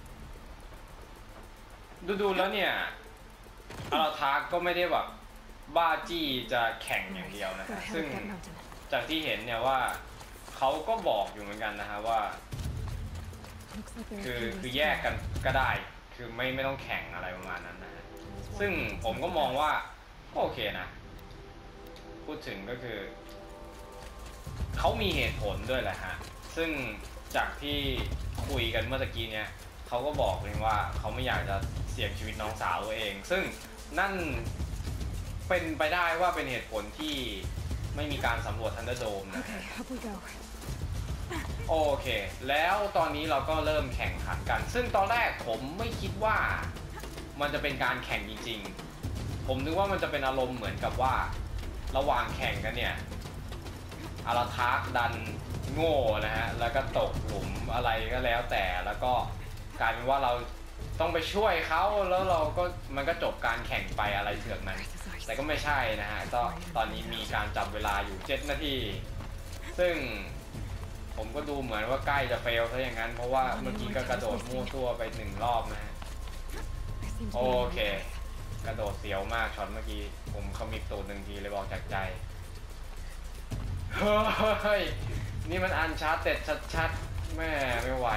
ดูๆแล้วเนี่ยอาราทาก็ไม่ได้แบบบ้าจี้จะแข่งอย่างเดียวนะ Gotta head ซึ่ง up that mountain. จากที่เห็นเนี่ยว่าเขาก็บอกอยู่เหมือนกันนะฮะว่า Looks like there คือ are a few คือ ways แยก to กั go. นก็ได้คือไม่ไม่ต้องแข่งอะไรประมาณนั้นนะฮะซึ่งผมก็มองว่าก็โอเคนะพูดถึงก็คือเขามีเหตุผลด้วยแหละฮะซึ่งจากที่คุยกันเมื่อตะกี้เนี่ยเขาก็บอกเลยว่าเขาไม่อยากจะเสี่ยงชีวิตน้องสาวตัวเองซึ่งนั่นเป็นไปได้ว่าเป็นเหตุผลที่ไม่มีการสำรวจทันเดอร์โดมนะ Okay, up we go. โอเคแล้วตอนนี้เราก็เริ่มแข่งขันกันซึ่งตอนแรกผมไม่คิดว่ามันจะเป็นการแข่งจริงๆผมนึกว่ามันจะเป็นอารมณ์เหมือนกับว่าระหว่างแข่งกันเนี่ยอาราทาร์กดันโง่นะฮะแล้วก็ตกหลุมอะไรก็แล้วแต่แล้วก็กลายเป็นว่าเราต้องไปช่วยเขาแล้วเราก็มันก็จบการแข่งไปอะไรเถือกนั้นแต่ก็ไม่ใช่นะฮะก็ตอนนี้มีการจับเวลาอยู่เจ็ดนาทีซึ่งผมก็ดูเหมือนว่าใกล้จะเฟลซะอย่างนั้นเพราะว่าเมื่อกี้ก็กระโดดมั่วตัวไปหนึ่งรอบนะฮะ I seem to โอ be เค กระโดดเสียวมากช็อตเมื่อกี้ผมขมิบตูดหนึ่งทีเลยบอกจากใจเฮ้ยนี่มันอันชาร์เต็ดชัดๆแม่ไม่ไหว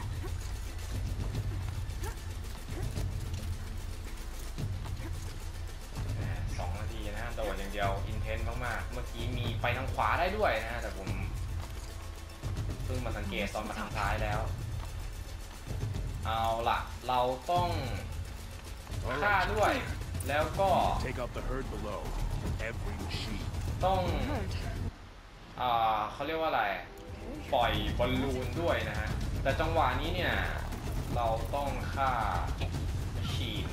สองนาทีนะฮะโดดอย่างเดียวอินเทนส์มากๆเมื่อกี้มีไปทางขวาได้ด้วยนะฮะแต่ผมเพิ่งมาสังเกตตอนมาทางซ้ายแล้วเอาล่ะเราต้องฆ่าด้วยแล้วก็ Take out the herd below. Every machine. ต้อง hurt. อ่าเขาเรียกว่าอะไรปล่อยบอลลูนด้วยนะฮะแต่จังหวะนี้เนี่ยเราต้องฆ่าชีน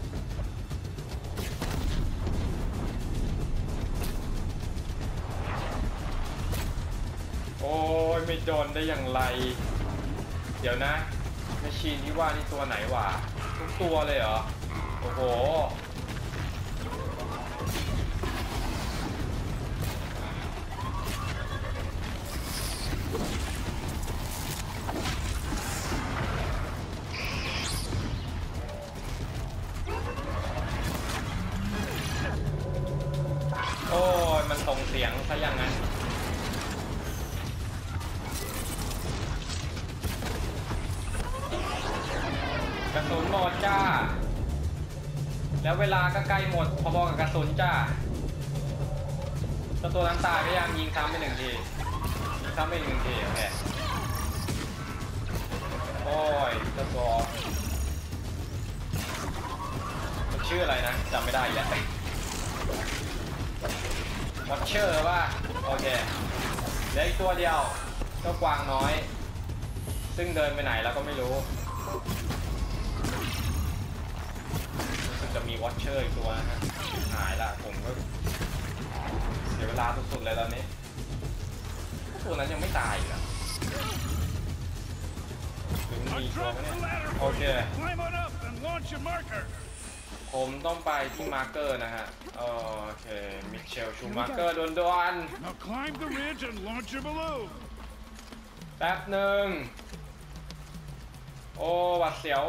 โอ้ยไม่โดนได้อย่างไรเดี๋ยวนะแมชชีนที่ว่านี่ตัวไหนวะทุกตัวเลยเหรอโอ้โหโอ้ยมันส่งเสียงซะอย่างนั้นกระสุนหมดจ้าแล้วเวลาก็ใกล้หมดพอๆกับกระสุนจ้าตัวนั้นตายพยายามยิงซ้ำไปหนึ่งทียิงซ้ำไปหนึ่งทีโอเคโอ้ยตัวตัวมันชื่ออะไรนะจำไม่ได้อีกแล้ววอชเชอร์ป่ะโอเคเหลืออีกตัวเดียวเจ้ากวางน้อยซึ่งเดินไปไหนแล้วก็ไม่รู้รู้สึกจะมีวอชเชอร์อีกตัวนะฮะหายละผมก็เสียเวลาสุดๆเลยตอนนี้ตัวนั้นยังไม่ตายอีกอะหรือมีตัวเนี่ยโอเค Climb on up and launch your marker. ผมต้องไปที่มาร์เกอร์นะฮะโอเคมิเชลชูมาร์เกอร์โดนๆ Now climb the ridge and launch your balloon. แป๊บหนึ่งโอ้หวัดเสียว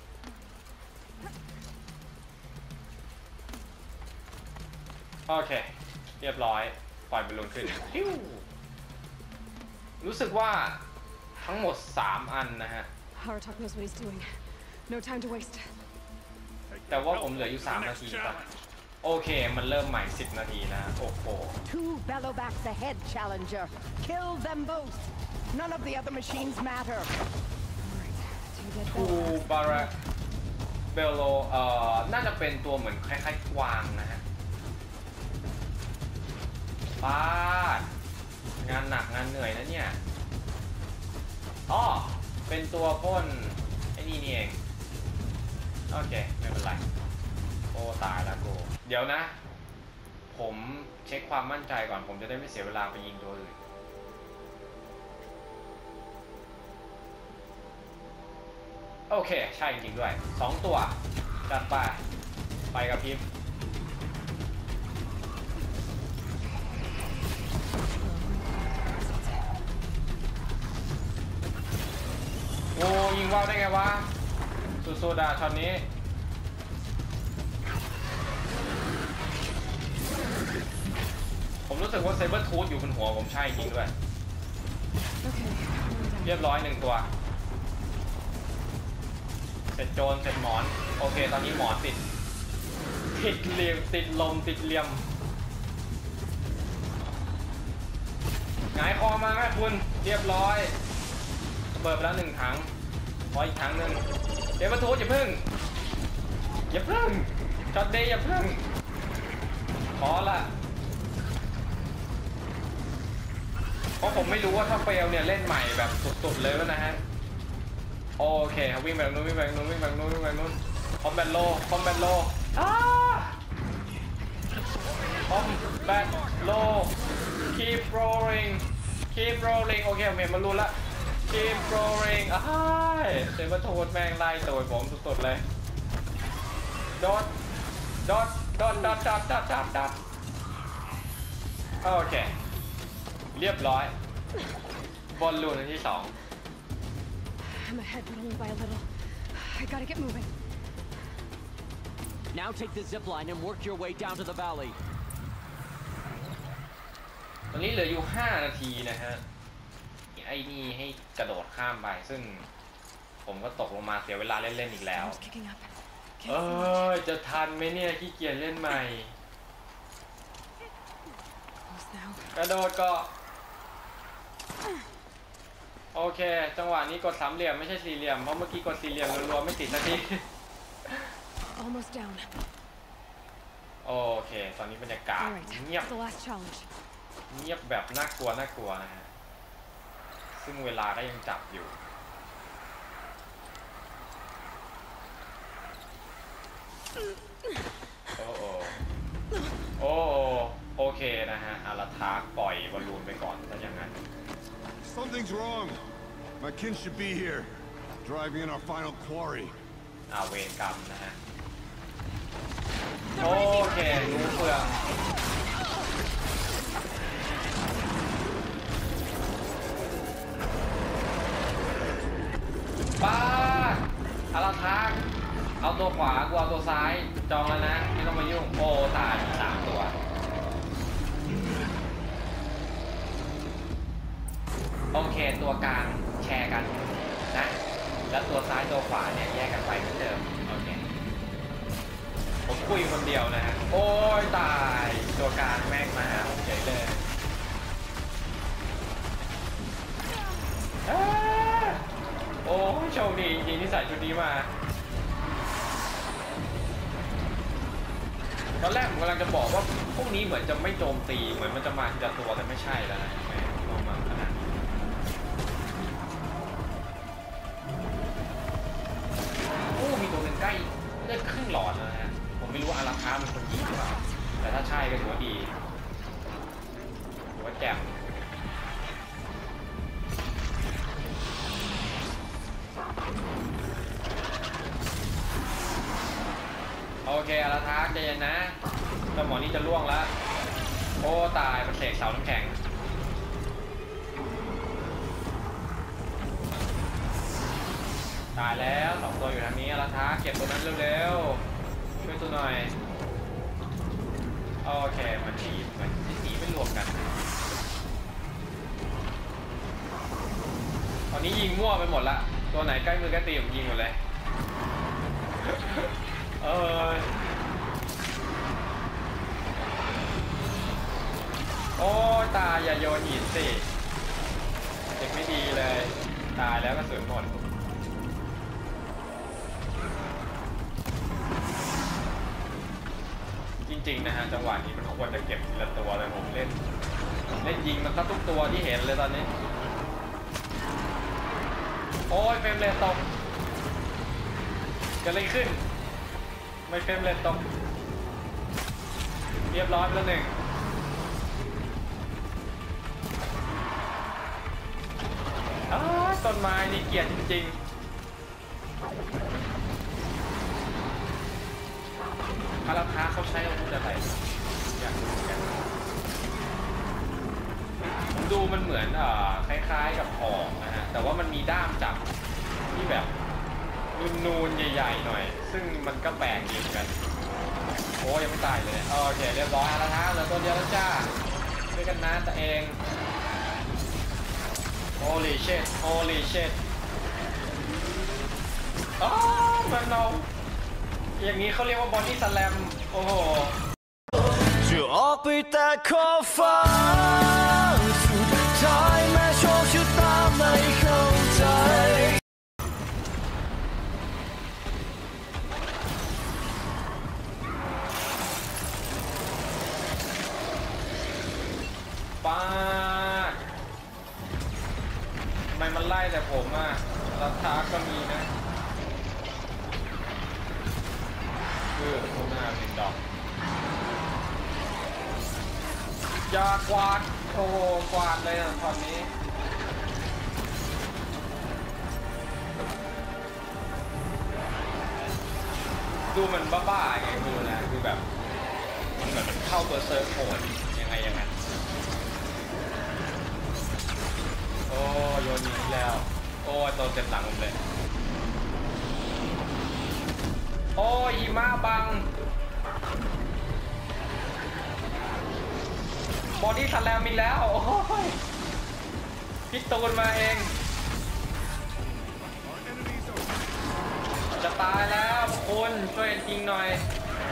โอเคเรียบร้อยปล่อยบอลลูนขึ้นฮิ้วรู้สึกว่าทั้งหมดสามอันนะฮะ Aratak knows what he's doing. No time to waste. แต่ว่าผมเหลืออยู่สามนาทีครับโอเคมันเริ่มใหม่สิบนาทีนะโอ้โห Two Bellowbacks ahead, Challenger. Kill them both. None of the other machines matter. Two dead ทู Bellowbacks. บาราเบลโลเอ่อน่าจะเป็นตัวเหมือนคล้ายๆกวางนะฮะป้าดงานหนักงานเหนื่อยนะเนี่ยอ๋อเป็นตัวพ่นไอ้นี่นี่เองโอเคไม่เป็นไรโอ้ตายแล้วกูเดี๋ยวนะผมเช็คความมั่นใจก่อนผมจะได้ไม่เสียเวลาไปยิงตัวอื่นโอเคใช่จริงด้วยสองตัวจัดไปไปกับพิมพ์โอ้ยิงว่าวได้ไงวะสุดๆอะช็อตนี้ผมรู้สึกว่าเซเบอร์ทูธอยู่บนหัวผมใช่จริงด้วยเรียบร้อยหนึ่งตัวเสร็จโจรเสร็จหมอนโอเคตอนนี้หมอนติดติดเหลี่ยมติดลมติดเหลี่ยมหงายคอมาแม่คุณเรียบร้อยเปิดไปแล้วหนึ่งถังขออีกถังหนึ่งเซเบอร์ทูธอย่าพึ่งอย่าพึ่งช็อตเดย์อย่าพึ่งขอละเพราะผมไม่รู้ว่าถ้าเฟลเนี่ยเล่นใหม่แบบสุดๆเลยนะฮะโอเคครับวิ่งไปทางนู้นวิ่งไปทางนู้นวิ่งไปทางนู้นวิ่งไปทางนู้นคอมแบทโลคอมแบทโลอ้าคอมแบทโล keep rolling keep rolling โอเคผมเห็นมันรู้ละ keep rolling อ้ายเซเบอร์ทูธแม่งไล่ตัวผมสุดๆเลยโดดโดดโดดโดดโดดโดดโดดโดดโอเคเรียบร้อยบอลลูนอันที่สอง I'm ahead, but only by a little. I gotta get moving. Now take the zip line and work your way down to the valley. ตอนนี้เหลืออยู่ห้านาทีนะฮะไอ้นี่ให้กระโดดข้ามไปซึ่งผมก็ตกลงมาเสียเวลาเล่นๆอีกแล้วเออจะทันไหมเนี่ยขี้เกียจเล่นใหม่กระโดดก็โอเคจังหวะนี้กดสามเหลี่ยมไม่ใช่สี่เหลี่ยมเพราะเมื่อกี้กดสี่เหลี่ยมรัวๆไม่ติดสักที Almost down. โอเคตอนนี้บรรยากาศเงียบ The last challenge. เงียบแบบน่ากลัวน่ากลัวนะฮะซึ่งเวลาก็ยังจับอยู่โอ้โอโอ้โอเคนะฮะอาราธาปล่อยบอลลูนไปก่อนถ้าอย่างนั้น Something's wrong. My kin should be here, driving in our final quarry. อาเวรกรรมนะฮะโอเครู้เปลืองป้าอาราธาเอาตัวขวากูเอาตัวซ้ายจองแล้วนะไม่ต้องมายุ่งโอ้ตายสามตัวโอเคตัวกลางแชร์กันนะแล้วตัวซ้ายตัวขวาเนี่ยแยกกันไปเหมือนเดิมโอเคผมคุยคนเดียวนะฮะโอ้ยตายตัวกลางแม่งมาหาผมเฉยเลยโอ้โชคดีจริงๆที่ใส่ชุดนี้มาตอนแรกผมกำลังจะบอกว่าพวกนี้เหมือนจะไม่โจมตีเหมือนมันจะมาทีละตัวแต่ไม่ใช่แล้วนะแม่ลงมาขนาดนี้โอ้มีตัวหนึ่งใกล้เลือดครึ่งหลอดแล้วนะฮะผมไม่รู้ว่าอาราธาเป็นคนยิงหรือเปล่าแต่ถ้าใช่ก็ถือว่าดีถือว่าแจ่มโอเคอาราธาใจเย็นนะเจ้าหมอนี่จะล่วงแล้วโอ้ตายมันเสกเสาน้ำแข็งตายแล้วสองตัวอยู่ทางนี้อาราธาเก็บตัวนั้นเร็วๆช่วยตัวหน่อยโอเคมันหนีมันหนีไม่รวมกันตอนนี้ยิงมั่วไปหมดละตัวไหนใกล้มือใกล้ตีผมยิงหมดเลยเออโอ้ตายอย่าโยนหินสิเด็กไม่ดีเลยตายแล้วก็สูญหมดจริงๆนะฮะจังหวะนี้มันควรจะเก็บทีละตัวเลยผมเล่นเล่นยิงมันก็ทุกตัวที่เห็นเลยตอนนี้โอ้ยเฟรมเรทตกเกิดอะไรขึ้นไม่เฟรมเรทตกเรียบร้อยแล้วหนึ่งต้นไม้นี่เกลียดจริงๆคาราคาเขาใช้อาวุธอะไรอยากรู้กันผมดูมันเหมือนเอ่อคล้ายๆกับหอกนะฮะแต่ว่ามันมีด้ามจับที่แบบนูนๆใหญ่ๆหน่อยซึ่งมันก็แปลกอยู่เหมือนกันโอ้ยังไม่ตายเลยโอเคเรียบร้อยแล้วนะเหลือตัวเดียวแล้วจ้าด้วยกันนะตัวเอง Holy shit Holy shit อ๋อมันเอาอย่างนี้เขาเรียกว่าบอดี้สแลมโอ้โหจะออกไปแต่ขอบฟ้าสุดท้ายแม้โชคชะตาไม่เข้าใจป้าทำไมมันไล่แต่ผมอ่ะรัฐาก็มีนะคือข้างหน้าเป็นดอกยากวาดโอ้กวาดเลยอ่ะตอนนี้ดูมันบ้าๆไงดูนะคือแบบมันเหมือนมันเข้าเบอร์เซอร์โหดยังไงอย่างนั้นโอ้โยนยิงแล้วโอ้โดนเต็มหลังผมเลยโอ้ยหิมะบังบอดี้สแลมอีกแล้วโอ้ยพี่ตูนมาเองจะตายแล้วคุณช่วยยิงหน่อย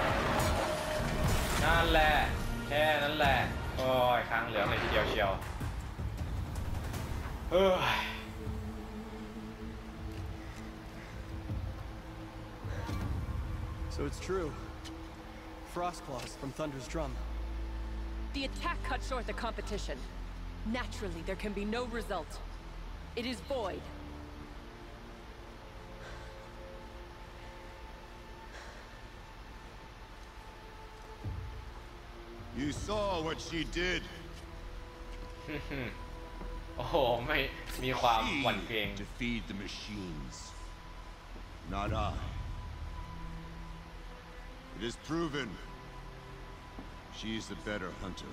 นั่นแหละแค่นั้นแหละโอ้ยค้างเหลืองเลยทีเดียวเชียวเฮ้ย So it's true. Frostclaws from Thunder's drum. The attack cut short the competition. Naturally, there can be no result. It is void. You saw what she did. โอ้โหไม่มีความหวั่นเกรง She defeated the machines, not I. It is proven. She is the better hunter.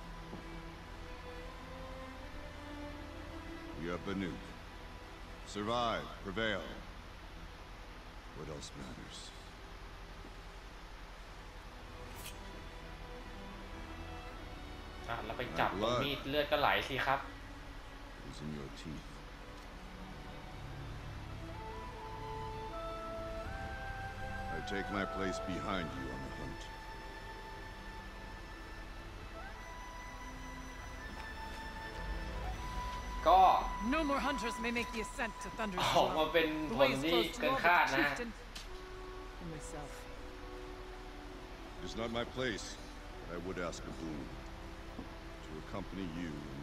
We are Banuk. Survive, prevail. What else matters? อ่ะเราไปจับตรงมีดเลือดก็ไหลสิครับ Is in your teeth. I take my place behind you on the hunt. ก็ No more hunters may make the ascent to Thunder's ออกมา drum. เป็นผ The ล way is ที่ closed to เกิน all คาด but the นะ chieftain and myself. It is not my place, but I would ask a boon. To accompany you and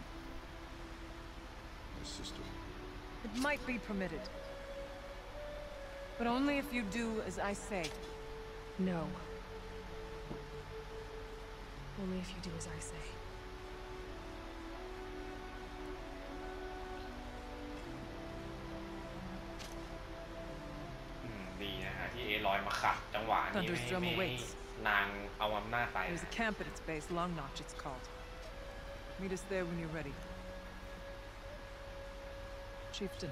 my sister. It might be permitted. But only if you do as I say. No. Only if you do as I say. อืมดีนะฮะที่เอลอยมาขัดจังหวะนี้ไม่ให้ไม่ให้นางเอาอำนาจไป There's a camp at its base, Long Notch it's called. Meet us there when you're ready. Chieftain.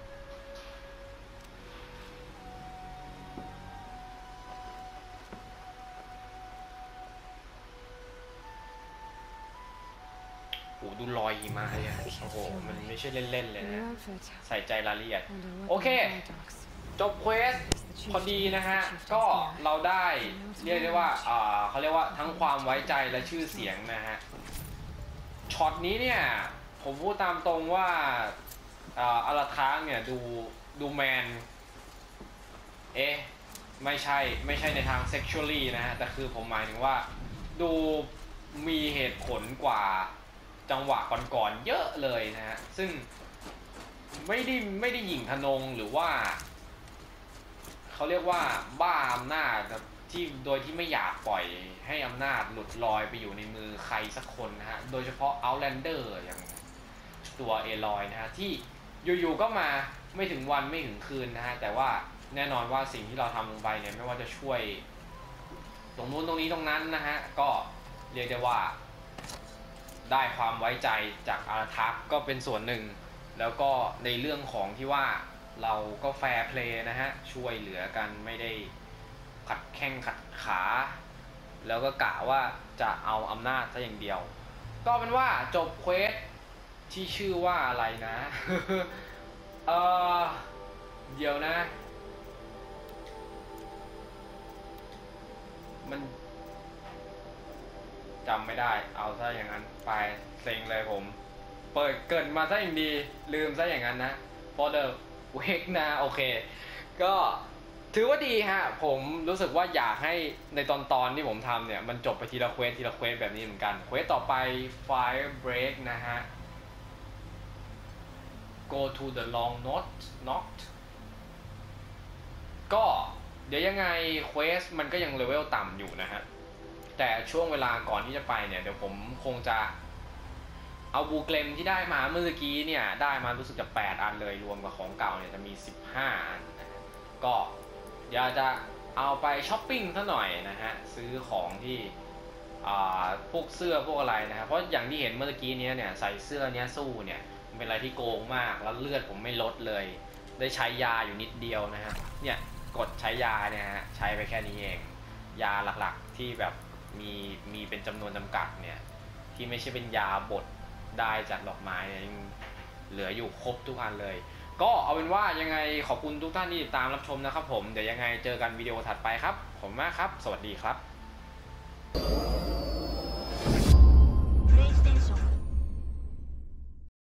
Oh, ดูรอยหิมะเลยโอ้โหมันไม่ใช่เล่นๆเลยนะ Your outfit. ใส่ใจรายละเอียด Wonder what โอเค kind of paradox. จบเควสพอดีนะฮะก็เราได้เรียกได้ว่าอ่าเขาเรียกว่าทั้งความไว้ใจและชื่อเสียงนะฮะช็อตนี้เนี่ยผมพูดตามตรงว่าอ่าอาราทางเนี่ยดูดูแมนเอ๊ะไม่ใช่ไม่ใช่ในทางเซ็กชวลลี่นะฮะแต่คือผมหมายถึงว่าดูมีเหตุผลกว่าจังหวะก่อนๆเยอะเลยนะฮะซึ่งไม่ได้ไม่ได้หยิ่งทะนงหรือว่าเขาเรียกว่าบ้าอำนาจที่โดยที่ไม่อยากปล่อยให้อำนาจหลุดลอยไปอยู่ในมือใครสักคนนะฮะโดยเฉพาะ Outlander อย่างตัวเอลอยนะฮะที่อยู่ๆก็มาไม่ถึงวันไม่ถึงคืนนะฮะแต่ว่าแน่นอนว่าสิ่งที่เราทำลงไปเนี่ยไม่ว่าจะช่วยตรงนู้นตรงนี้ตรงนั้นนะฮะก็เรียกได้ว่าได้ความไว้ใจจากอาราทักก็เป็นส่วนหนึ่งแล้วก็ในเรื่องของที่ว่าเราก็แฟร์เพลย์นะฮะช่วยเหลือกันไม่ได้ขัดแข้งขัดขาแล้วก็กะว่าจะเอาอำนาจซะอย่างเดียวก็เป็นว่าจบเควสที่ชื่อว่าอะไรนะ เออเดี๋ยวนะมันจำไม่ได้เอาซะอย่างนั้นไปเซ็งเลยผมเปิดเกิดมาซะอย่างดีลืมซะอย่างนั้นนะ for the wake นะโอเคก็ถือว่าดีฮะผมรู้สึกว่าอยากให้ในตอนตอนที่ผมทำเนี่ยมันจบไปทีละเควสทีละเควสแบบนี้เหมือนกันเควสต่อไป fire break นะฮะ go to the long knot knot ก็เดี๋ยวยังไงเควสมันก็ยังเลเวลต่ำอยู่นะฮะแต่ช่วงเวลาก่อนที่จะไปเนี่ยเดี๋ยวผมคงจะเอาบูเกลมที่ได้มาเมื่อกี้เนี่ยได้มารู้สึกจะแปดอันเลยรวมกับของเก่าเนี่ยจะมีสิบห้าอันนะฮะก็อยากจะเอาไปช้อปปิ้งซะหน่อยนะฮะซื้อของที่อ่าพวกเสื้อพวกอะไรนะฮะเพราะอย่างที่เห็นเมื่อกี้นี้เนี่ยใส่เสื้อเนี้ยสู้เนี่ยมันเป็นอะไรที่โกงมากแล้วเลือดผมไม่ลดเลยได้ใช้ยาอยู่นิดเดียวนะฮะเนี่ยกดใช้ยาเนี่ยฮะใช้ไปแค่นี้เองยาหลักๆที่แบบมีมีเป็นจำนวนจำกัดเนี่ยที่ไม่ใช่เป็นยาบดได้จากดอกไม้ยังเหลืออยู่ครบทุกอันเลยก็เอาเป็นว่ายังไงขอบคุณทุกท่านที่ติดตามรับชมนะครับผมเดี๋ยวยังไงเจอกันวิดีโอถัดไปครับขอบคุณมากครับสวัสดีครับ